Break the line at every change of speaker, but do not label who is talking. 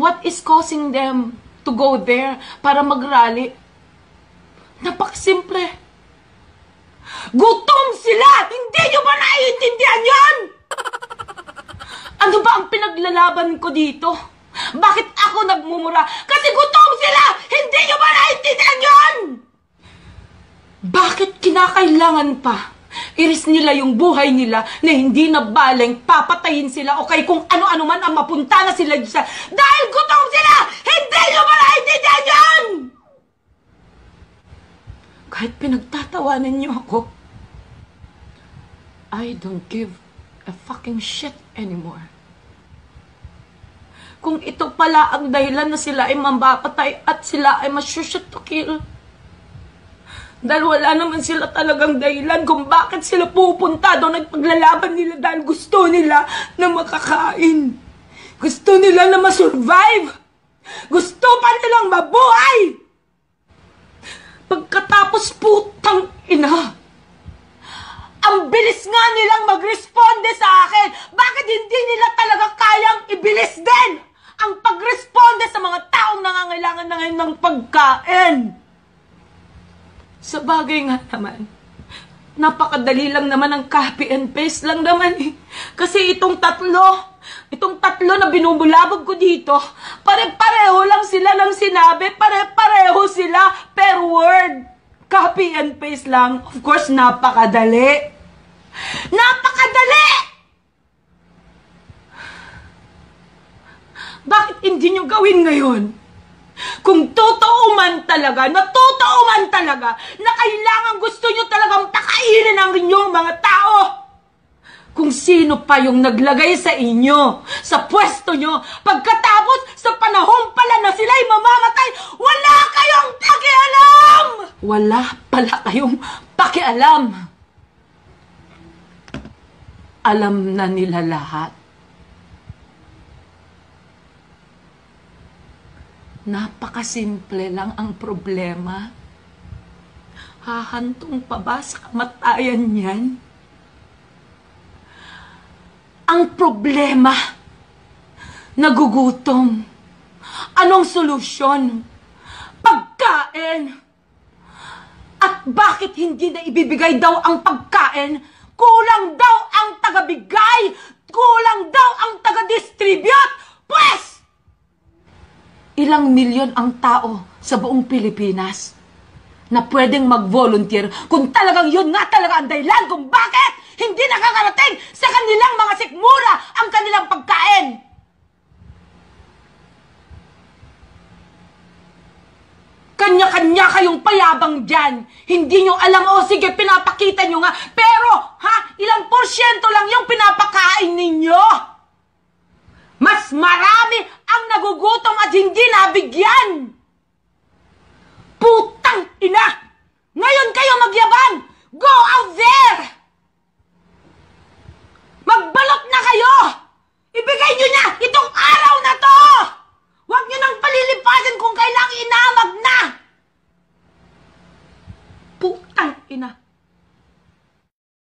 What is causing them to go there para mag-rally? Napakasimple. Gutom sila! Hindi nyo ba naiintindihan yan? Ano ba ang pinaglalaban ko dito? Bakit ako nagmumura? Kasi gutom sila! Hindi nyo ba naiintindihan yan? Bakit kinakailangan pa iris nila yung buhay nila na hindi na baling papatayin sila o kay kung ano-ano man ang mapunta na sila dahil gutom sila! Hindi nyo ba naiintindihan yan? Kahit pinagtatawanan nyo ako, I don't give a fucking shit anymore. Kung ito pala ang dahilan na sila ay mambapatay at sila ay masushoot to kill. Dahil wala naman sila talagang dahilan kung bakit sila pupunta doon at paglalaban nila dahil gusto nila na makakain. Gusto nila na masurvive. Gusto pa nilang mabuhay. Pagkatapos putang ina, ang bilis nga nilang mag-responde sa akin. Bakit hindi nila talaga kayang ibilis din ang pag-responde sa mga taong nangangailangan na ngayon ng pagkain? Sa bagay nga naman, napakadali lang naman ang copy and paste lang naman eh. Kasi itong tatlo na binubulabog ko dito, pare-pareho lang sila ng sinabi, pare-pareho sila per word. Copy and paste lang. Of course, napakadali. Napakadali! Bakit hindi nyo gawin ngayon? Kung totoo man talaga, na kailangan gusto nyo talagang pakainin ang inyong mga tao. Kung sino pa yung naglagay sa inyo, sa pwesto nyo, pagkatapos sa panahon pala na sila'y mamamatay, wala kayong pakialam! Wala pala kayong pakialam. Alam na nila lahat. Napakasimple lang ang problema. Hahantong pa ba sa kamatayan niyan? Ang problema, nagugutom. Anong solusyon? Pagkain. At bakit hindi na ibibigay daw ang pagkain? Kulang daw ang tagabigay. Kulang daw ang taga-distribute. Pues! Ilang milyon ang tao sa buong Pilipinas na pwedeng mag-volunteer kung talagang yun nga talaga ang dahilan kung bakit hindi nakakarating sa kanilang mga sikmura ang kanilang pagkain. Kanya-kanya kayong payabang dyan. Hindi nyo alam, o sige, pinapakita nyo nga. Pero, ilang porsyento lang yung pinapakain ninyo. Mas marami ang nagugutom at hindi nabigyan. Putang ina!